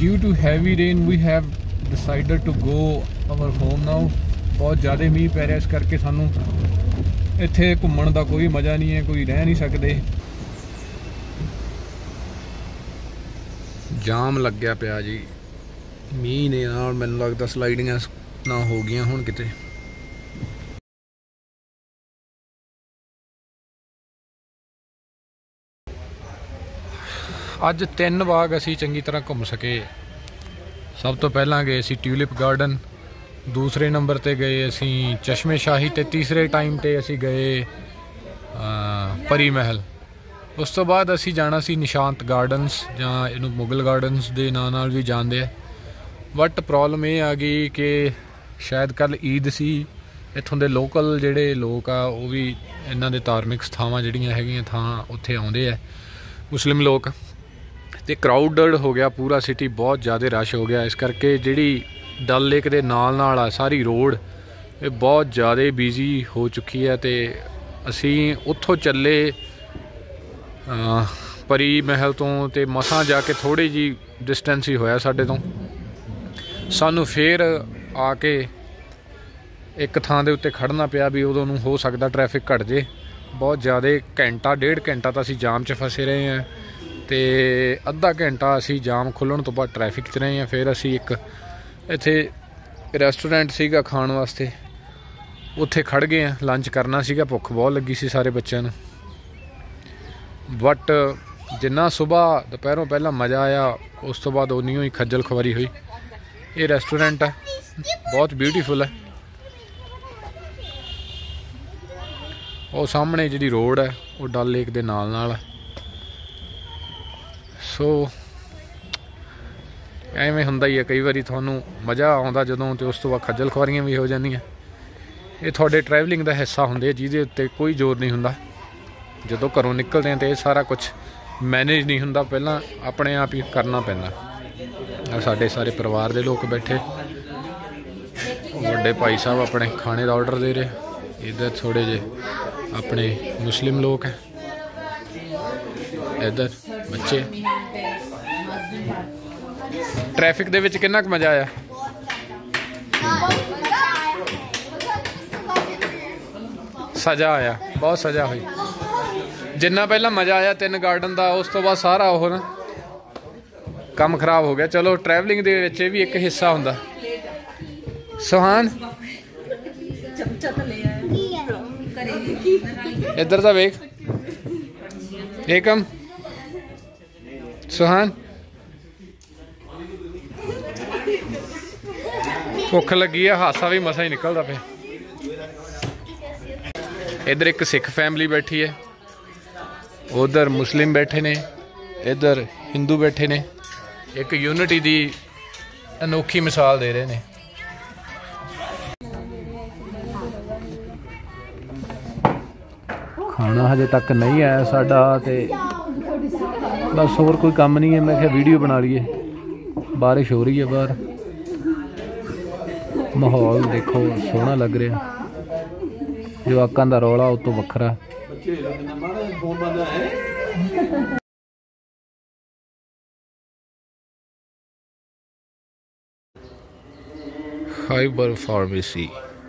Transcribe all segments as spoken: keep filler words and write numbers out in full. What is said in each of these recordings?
Due to heavy rain we have decided to go our home now. बहुत ज़्यादा मीह पै रहा, इस करके सानू इत्थे घूमण दा कोई मज़ा नहीं है, कोई रह नहीं सकते। जाम लग गया पिया जी मीह ने नाल, मैनूं लगदा स्लाइडिंगां ना हो गईयां हुण किते। अज तीन बाग असी चंगी तरह घूम सके। सब तो पहला गए असी ट्यूलिप गार्डन, दूसरे नंबर ते गए असी चश्मे शाही, ते तीसरे टाइम ते असी गए परी महल। उस तो बाद असी जाना सी निशांत गार्डनस, जां इनू मुगल गार्डनस दे नां नाल भी जानते हैं। बट प्रॉब्लम ये आ गई कि शायद कल ईद सी, इत्थों दे लोकल जिहड़े लोग आ वो भी इन्हां दे धार्मिक स्थावां जिहड़ियां हैगियां थां उत्थे आउंदे आ मुस्लिम लोग, ते क्राउडड हो गया पूरा सिटी, बहुत ज़्यादा रश हो गया। इस करके जिहड़ी डल लेक दे नाल नाल आ सारी रोड ये बहुत ज़्यादा बिजी हो चुकी है। तो असी उत्थों चले परी महल तो, ते मसां जाके थोड़ी जी डिस्टेंस ही होया साडे तो, सानू फिर आके एक थां दे उत्ते खड़ना पिया भी उदों नूं हो सकदा ट्रैफिक घट जे। बहुत ज़्यादा घंटा डेढ़ घंटा तो असी जाम च फसे रहे हैं, तो अद्धा घंटा असी जाम खुल्लण तो बाद ट्रैफिक च रहे हैं। फिर असी एक इत्थे रेस्टोरेंट सीगा खाण वास्ते, उत्थे खड़ गए हैं, लंच करना सीगा, भुख बहुत लगी सी सारे बच्चों नूं। बट जिन्ना सुबह दोपहरों पहला मज़ा आया उस तो बाद उन्नी ही खज्जल खुआरी हुई। ये रेस्टोरेंट है, बहुत ब्यूटीफुल है। वो सामने जी रोड है वो डल लेक दे नाल नाल है। सो एवें हुंदा ही है, कई बारी थानू मज़ा आउंदा जदों, तो उस तो बाद खज्जल खुआरियां भी हो जांदियां। ये तुहाडे ट्रैवलिंग का हिस्सा हुंदे, जिहदे उत्ते कोई जोर नहीं हुंदा। जदों घरों निकलते हैं तो ये सारा कुछ मैनेज नहीं हुंदा, पहला अपने आप ही करना पैंदा। साडे सारे परिवार के लोग बैठे, बड़े भाई साहब अपने खाने का ऑर्डर दे रहे, इधर थोड़े जे अपने मुस्लिम लोग हैं, इधर बच्चे। ट्रैफिक दे विच कितना क मज़ा आया? सजा आया, बहुत सजा हुई। जिन्ना पहला मज़ा आया तीन गार्डन का, उस तो बाद सारा वो ना काम खराब हो गया। चलो ट्रैवलिंग दे विच भी एक हिस्सा हुंदा। सुहान इधर दा वेख, एकम सुहान भुख लगी है, हासा भी मसा ही निकलता पे। इधर एक सिख फैमिली बैठी है, उधर मुस्लिम बैठे ने, इधर हिंदू बैठे ने, एक यूनिटी दी अनोखी मिसाल दे रहे हैं। खाना हजे तक नहीं आया साडा, ते बस होर कोई काम नहीं है। मैं क्या वीडियो बना लीए, बारिश हो रही है बाहर, माहौल देखो सोहना लग रहा। जवाकां दा रौला उतों वखरा। खाइबर फार्मेसी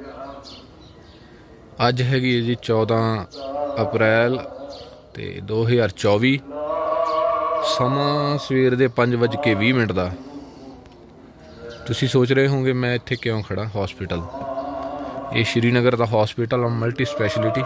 अज हैगी जी चौदह अप्रैल ते दो हज़ार चौबी, समा सवेर दे पाँच बज के भी मिनट का। तुसी सोच रहे होंगे मैं इत्थे क्यों खड़ा? हॉस्पिटल, ये श्रीनगर का हॉस्पिटल मल्टी स्पैशलिटी।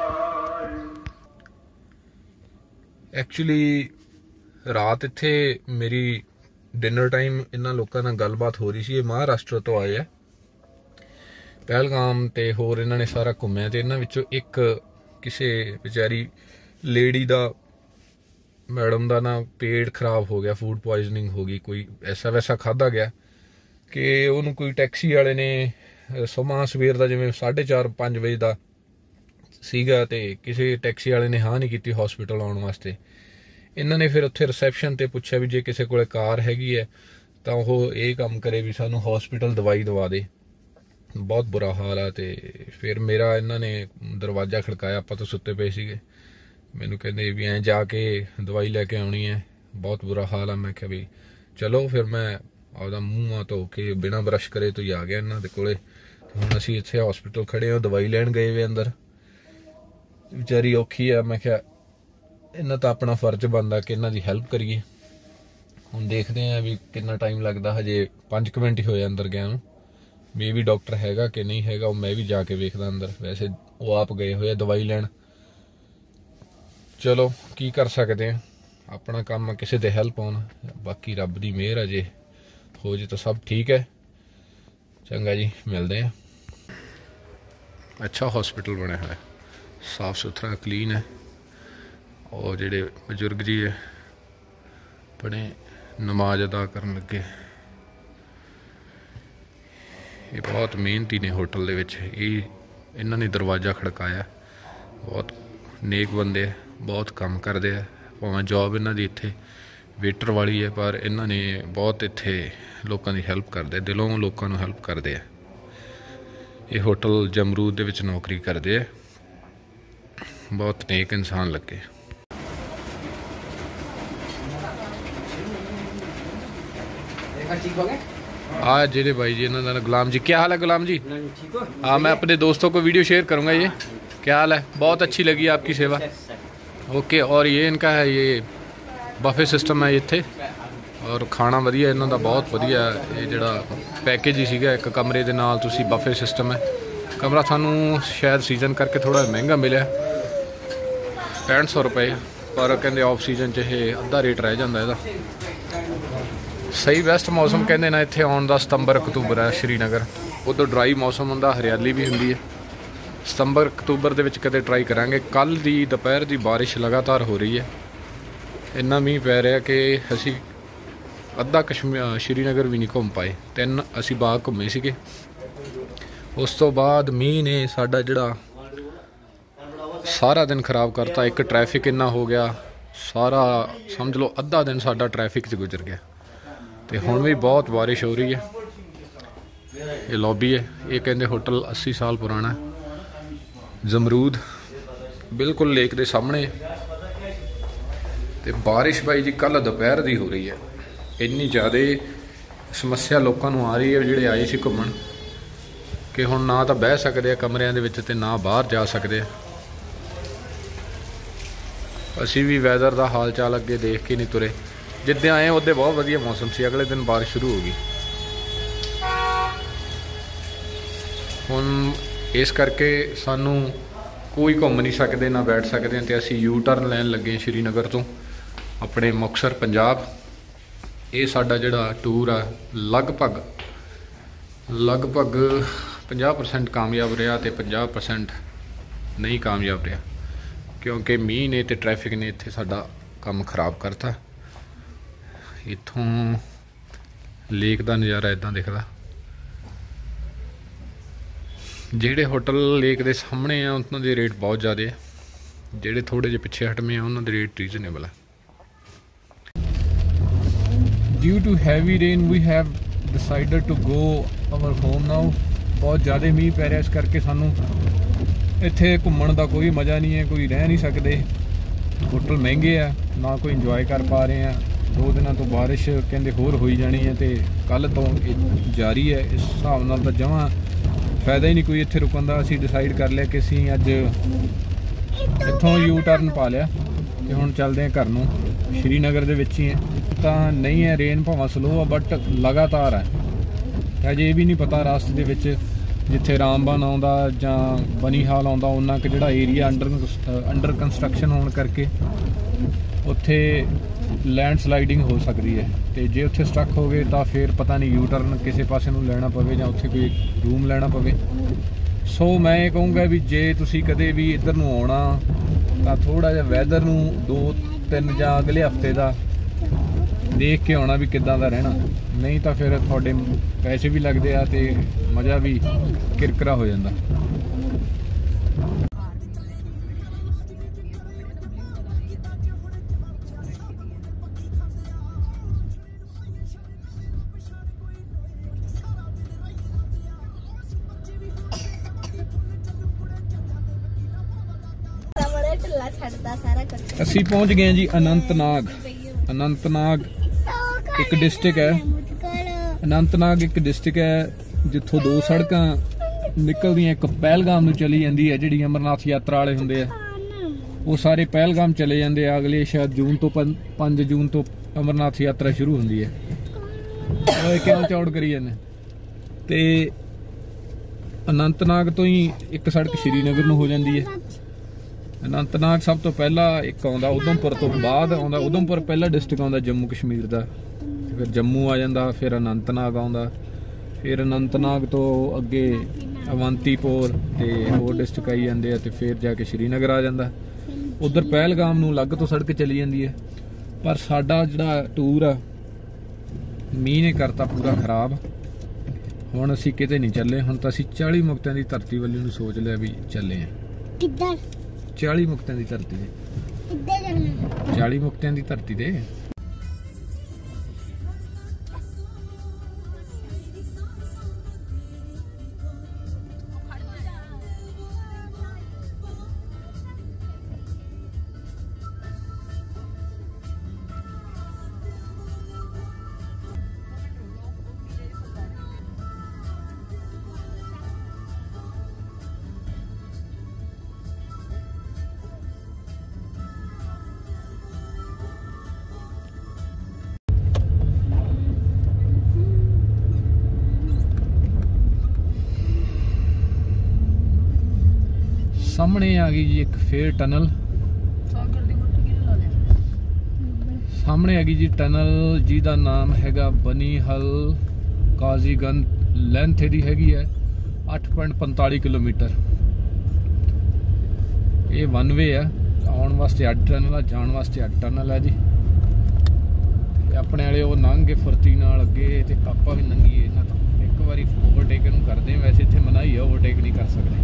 एक्चुअली रात इत्थे मेरी डिनर टाइम इन्हां लोगों नाल गलबात हो रही सी। ये महाराष्ट्र तो आए है, पहलगाम ते होर इन्हां ने सारा घूमिया, तो इन्हां विचों एक किसी बेचारी लेडी दा, मैडम का ना पेट खराब हो गया, फूड पॉइजनिंग हो गई, कोई ऐसा वैसा खाधा गया कि उन्होंने कोई टैक्सी वाले ने समा सवेर का जिवें साढ़े चार पाँच बजे का सीगा, ते किसी टैक्सी वाले ने हाँ नहीं की हॉस्पिटल आने वास्ते। इन्होंने फिर उत्थे रिसैप्शन ते पुछया भी जे किसी को कार हैगी है तो वह ये काम करे भी सानू हॉस्पिटल दवाई दवा दे। बहुत बुरा हाल है। तो फिर मेरा इन्होंने दरवाजा खड़काया, आप तो सुते पे सीगे, मैनू कहते भी ऐ जाके दवाई लैके आनी है, बहुत बुरा हाल है। मैं क्या भी चलो फिर मैं आपदा मूँह माँ धो के बिना ब्रश करे तो ही आ गया इन्हों के कोले। हुण असीं इत्थे हॉस्पिटल खड़े हो, दवाई लैण गए वे अंदर। बेचारी औखी है, मैं क्या इन्हां तां अपना फर्ज बनदा कि इन्हां दी हैल्प करिए। हुण देखते हैं भी कितना टाइम लगता, हजे पाँच क मिनट ही होए अंदर गया नूं। मे भी डॉक्टर हैगा कि नहीं हैगा, मैं भी जाके वेखदा अंदर। वैसे वो आप गए हुए दवाई लैण। चलो की कर सकते हैं, अपना काम किसी दे हैल्प आउण, बाकी रब दी मेहर है, जे हो जे तो सब ठीक है। चंगा जी, मिलते हैं। अच्छा हॉस्पिटल बने हुआ है, साफ सुथरा क्लीन है। और जेडे बजुर्ग जी है बड़े नमाज अदा करन लगे। ये बहुत मेहनती ने होटल दे विच, ये इन्हां ने दरवाज़ा खड़काया। बहुत नेक बंदे, बहुत काम करते हैं। भावें जॉब इन्हां दी इत्थे वेटर वाली है, पर इन्हां ने बहुत इत्थे लोगों की हैल्प करते, दिलों लोगों को हैल्प करते हैं। ये होटल जमरूद दे विच नौकरी करते हैं, बहुत नेक इंसान लगे। हाँ जेरे भाई जी, इन्होंने गुलाम जी, क्या हाल है गुलाम जी? हाँ, मैं अपने दोस्तों को वीडियो शेयर करूँगा। ये क्या हाल है? बहुत अच्छी लगी आपकी सेवा। ओके, और ये इनका है, ये बफे सिस्टम है इत्थे, और खाना वधिया इन्हों का, बहुत वधिया। ये जिहड़ा पैकेज ही सीगा एक कमरे दे नाल, तुसी बफे सिस्टम है। कमरा सानू शायद सीजन करके थोड़ा महंगा मिले, पैंठ सौ रुपये, पर कहते ऑफ सीजन च ये अद्धा रेट रह जाता है। सही बेस्ट मौसम कहते ना इत्थे आउण दा सितंबर अक्तूबर है श्रीनगर। उदों ड्राई मौसम हुंदा, हरियाली भी हुंदी है। सितंबर अक्तूबर दे विच कदे ट्राई करांगे। कल दी दोपहर दी बारिश लगातार हो रही है, इन्ना मीह पै रहा कि असी अद्धा कश्मीर श्रीनगर भी नहीं घूम पाए। तीन असी बाग घूमे सीगे, उस तो बाद मीह ने साडा जिहड़ा सारा दिन खराब करता। एक ट्रैफिक इन्ना हो गया, सारा समझ लो अद्धा दिन साडा ट्रैफिक च गुजर गया। तो हुण भी बहुत बारिश हो रही है। ये लॉबी है, ये कहते होटल अस्सी साल पुराना है। जमरूद बिल्कुल लेक के सामने। तो बारिश भाई जी कल दोपहर की हो रही है, इन्नी ज़्यादा समस्या लोगों को आ रही है जिहड़े आए सी घूमण, कि हुण ना तो बह सकते कमरियां दे विच ते ना बाहर जा सकते। असी भी वैदर का हाल चाल अगे देख के नहीं तुरे। जिद्दे आए उदे बहुत वधिया मौसम से, अगले दिन बारिश शुरू हो गई। हुण इस करके सानू कोई घूम नहीं सकते, ना बैठ सकते। तो असी यू टर्न लैन लगे श्रीनगर तो अपने मुक्तसर पंजाब। ये साडा जिहड़ा टूर आ लगभग लगभग पचास परसेंट कामयाब रहा, तो पचास परसेंट नहीं कामयाब रहा, क्योंकि मीह ने तो ट्रैफिक ने इत्थे साडा काम खराब करता। इत्थों लेक का नज़ारा इदां दिखदा। जिहड़े होटल लेक के सामने आ उन्हां दे रेट बहुत ज़्यादा है, जिहड़े थोड़े जे पिछे हटमे आ उन्हां दे रेट रीजनेबल है। Due to heavy rain we have decided to go our home now. बहुत ज़्यादा मीह पै रहा, इस करके सानू इत्थे घूमण दा कोई मज़ा नहीं है, कोई रह नहीं सकते। होटल महंगे आ, ना कोई इंजॉय कर पा रहे हैं। दो दिनों तो बारिश कहते होर होई जानी है, तो कल तो जारी है। इस हिसाब नाल तो जमां फायदा ही नहीं कोई इत्थे रुकण दा। असीं डिसाइड कर लिया कि असीं अज इत्थों यू टर्न पा लिया ते हुण चलदे हैं घर नूं। श्रीनगर दे विच ही है, तां नहीं है रेन भावें स्लो आ बट लगातार है। अजे ये भी नहीं पता रास्ते दे विच जिथे रामबन आउंदा जां बनीहाल आउंदा उन्ना क जिहड़ा एरिया अंडर अंडर कंस्ट्रक्शन होने करके उत्थे लैंड स्लाइडिंग हो सकती है। तो जे उत्थे स्टक हो गए तो फिर पता नहीं यू टर्न किसी पासे नूं लैना पवे जां उत्थे कोई रूम लैना पवे। सो मैं ये कहूँगा भी जे तुसी कदे भी इधर नूं आउणा तां थोड़ा जिहा वैदर नूं दो तीन जां अगले हफ्ते दा देख के आना भी किदां दा रहना, नहीं तो फिर थोड़े पैसे भी लगते आ ते मज़ा भी किरकरा हो जाता। असी पहुंच गए जी अनंतनाग। अनंतनाग एक डिस्ट्रिक्ट है अनंतनाग, एक डिस्ट्रिक्ट है जिथों दो सड़कां निकलदियां, एक पहलगाम नूं चली जांदी है, जिहड़ी अमरनाथ यात्रा वाले हुंदे आ वो सारे पहलगाम चले जांदे आ। अगले शायद जून तो पांच जून तो अमरनाथ यात्रा शुरू हुंदी है। ओए क्यों चौड़ करी जांदे? ते अनंतनाग तो ही एक सड़क श्रीनगर नूं हो जांदी है। अनंतनाग सब तो पहला एक आउंदा, उधमपुर तो बाद आउंदा। उधमपुर पहला डिस्ट्रिक्ट आउंदा जम्मू कश्मीर दा, फिर जम्मू आ जांदा, फिर अनंतनाग आउंदा, फिर अनंतनाग तो अगे अवंतीपुर ते होर डिस्ट्रिक्ट आई जांदे आ, ते फिर जाके श्रीनगर आ जांदा। उधर पहलगाम नूं अलग तो सड़क चली जांदी है। पर साडा जिहड़ा टूर आ मींह ने करता पूरा खराब। हुण असीं किते नहीं चले, हुण तां असीं चाली मुक्तियां दी धरती वाली नूं सोच लिया भी चले आ। किधर? चाली मुक्तियां दी धरती ते। किधर जाना? चाली मुक्तियां दी धरती ते। सामने आ गई जी एक फिर टनल, सामने आ गई जी टनल जिहदा नाम हैगा बनी हल काजीगंज। लेंथ इहदी हैगी है अठ पॉइंट पंताली किलोमीटर। ये वन वे है, आउण वास्ते अड टनल है, जाण वास्ते अड टनल है जी। अपने वाले वो लंघ के फुर्ती नाल अगे ते आपां भी लंघीए इन्हां तों। एक बारी ओवरटेक इहनूं करदे, वैसे इत्थे मनाही है ओवरटेक नहीं कर सकदे।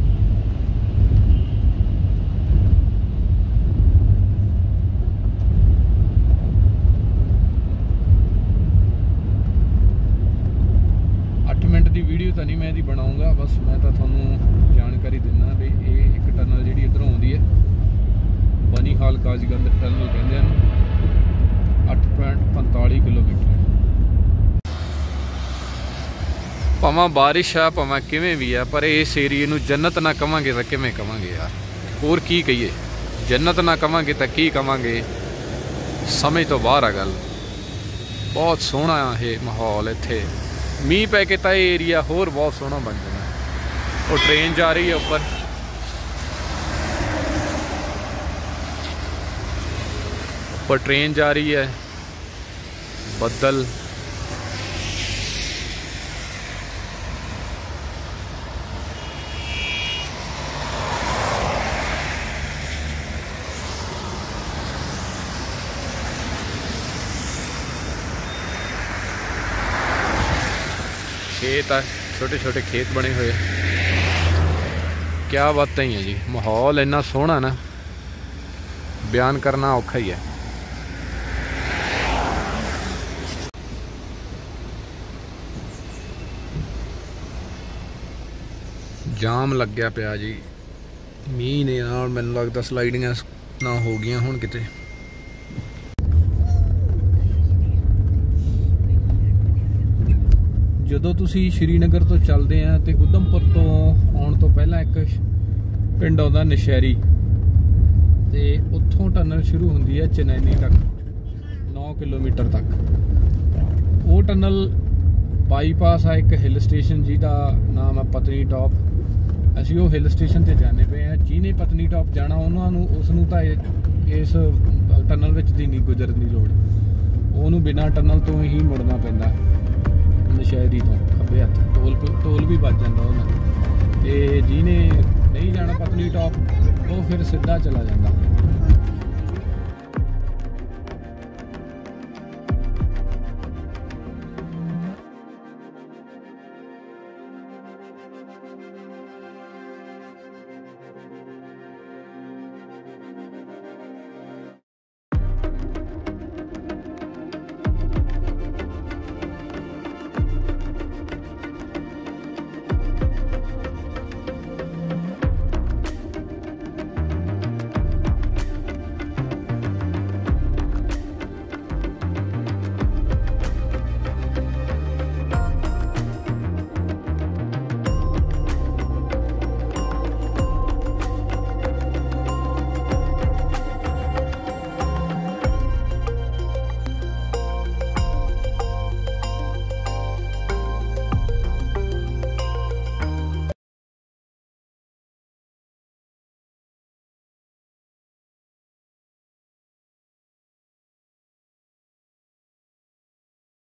मिनट की वीडियो तो नहीं मैं इहदी बनाऊंगा, बस मैं तो थोनू जानकारी दिना भी ये एक टनल जी इधरों आउंदी है, बनी हाल काजीगंज टनल कहते हैं, अठ पॉइंट पंताली किलोमीटर। भावें बारिश आ भावें किवें भी है, पर इस एरिए नूं जन्नत ना कहांगे तो किवें कहांगे यार, होर की कहिए। जन्नत ना कहांगे तो की कहांगे, समझ तो बाहर आ गल। बहुत सोहना है माहौल इत्थे। मीह पै के तो एरिया होर बहुत सोहना बन जाना। वो ट्रेन जा रही है उपर, उपर ट्रेन जा रही है। बदल खेत है, छोटे छोटे खेत बने हुए। क्या बात ही है जी, माहौल इन्ना सोहना ना बयान करना औखा ही है। जाम लग गया पिया जी मीह ने नाल, मैनूं लगदा स्लाइडिंगां ना हो गई हुण किते। ਜਦੋਂ ਤੁਸੀਂ श्रीनगर तो चलते हैं तो उधमपुर तो आने तो पहला एक पिंड आउंदा नशहरी, तो उत्थों टनल शुरू होंदी है चनैनी तक, नौ किलोमीटर तक। वो टनल बाईपास है एक हिल स्टेशन जिहदा नाम है पत्नीटॉप। असीं वो हिल स्टेशन ते जाने पे हैं। जिन्हें पत्नीटॉप जाना उन्होंने उसनूं तां इस टनल विच दी नहीं गुजरन दी लोड़, उहनूं बिना टनल तो ही मुड़ना पैंदा नशहरी तो खब्बे हत्थ। टोल टोल भी बच जाता उन्हें, तो जिन्हें नहीं जाना पत्नीटॉप वो फिर सीधा चला जाता।